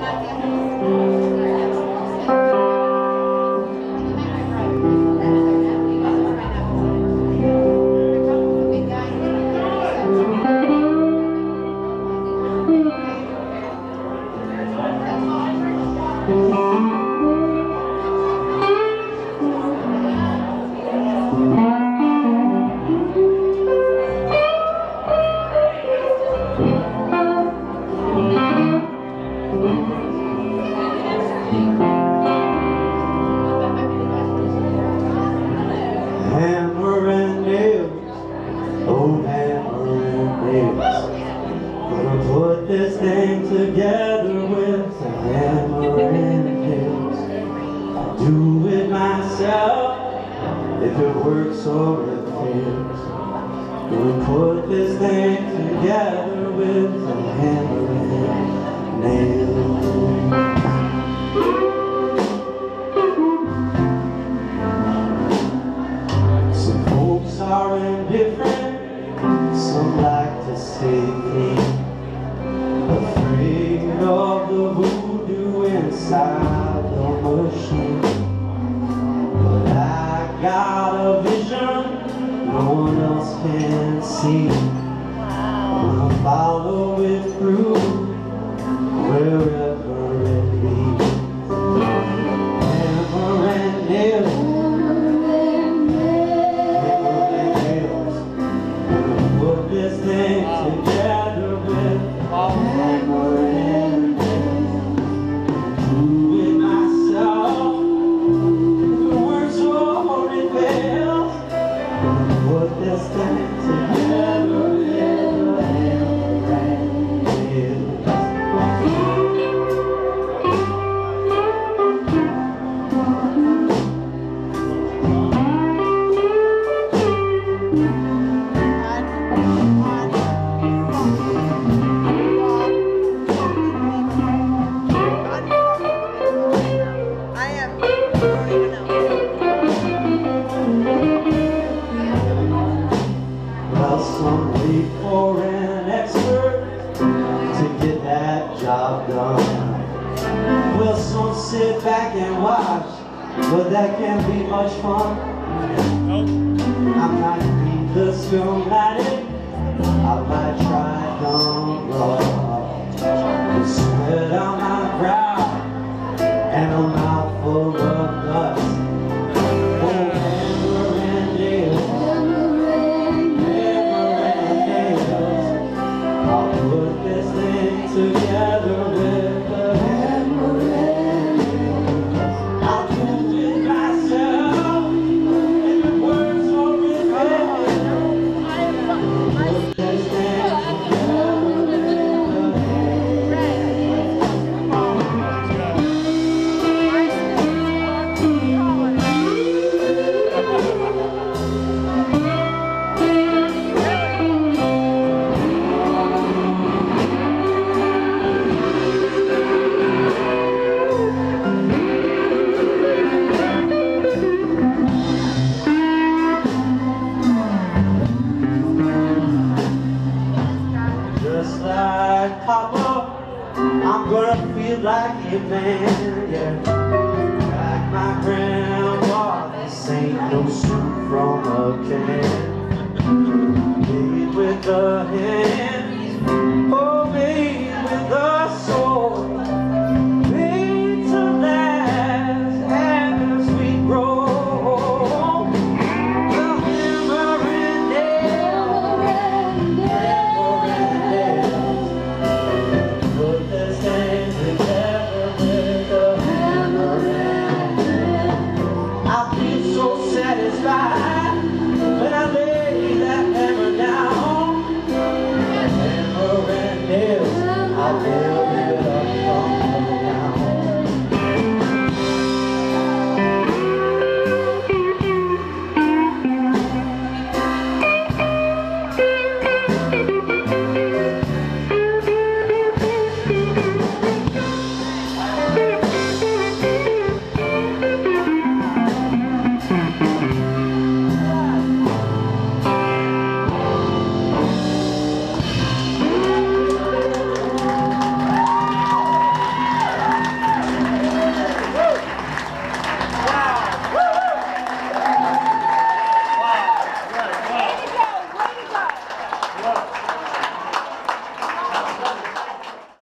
Hammer and nails, oh hammer and nails. Gonna put this thing together with a hammer and nails. I'll do it myself if it works or it fails. Gonna put this thing together with a hammer and nails. Are indifferent, some like to stay clean, afraid of the voodoo inside the machine. But I got a vision no one else can see. I'll follow it through wherever it leads. Hammer and nails, this thing together with a hammer and nails. Do it myself if it works or it fails. Put this thing together with a hammer and nails. Some wait for an expert to get that job done. Well, some sit back and watch, but that can't be much fun. I might read the schematic, I might try dumb rock, with sweat on my brow and a mouthful of guts. Oh, hammer and nails, put this thing together with a hammer and nails. I'll do it myself if it works or it fails. Put this thing together with a hammer and just like Papa, I'm gonna feel like a man, yeah. Like my grandma, this ain't no soup from a can. Made with a hand, oh baby.